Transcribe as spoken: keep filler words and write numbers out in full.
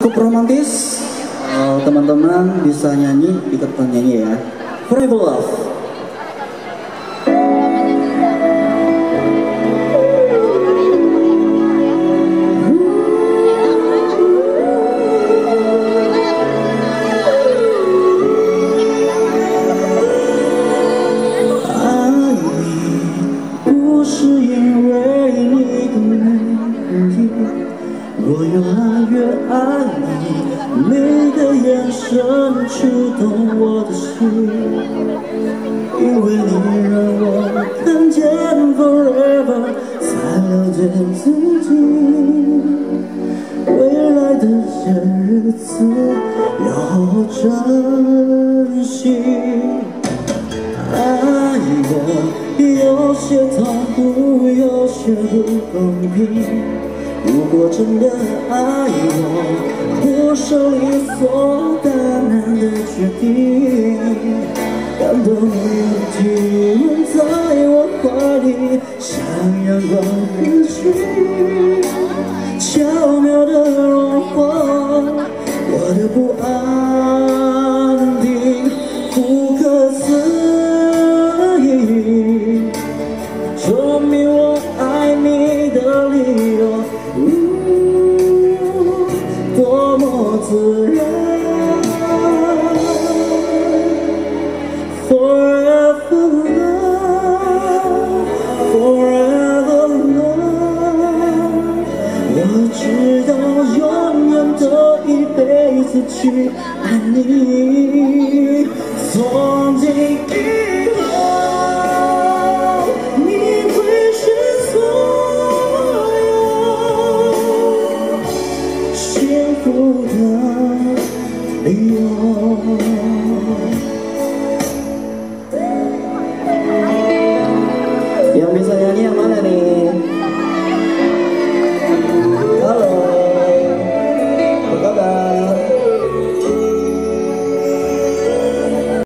Cukup romantis, teman-teman uh, bisa nyanyi, ikutan nyanyi ya. Forever Love. 我越来越爱你，你的眼神触动我的心，因为你让我看见 forever， 才了解自己。未来的些日子要好好珍惜。爱我有些痛苦，有些不公平。 如果真的爱我，不是理所当然的决定。感动你体温在我怀里，像阳光喷去，巧妙的融化我的不安定，不可思议，证明我爱你的理由。 多么自然 ，Forever love, Forever love， 我知道永远的一辈子去爱你，从今以后，你会是所有。 幸福的理由。 Yang bisa nyanyi yang mana nih?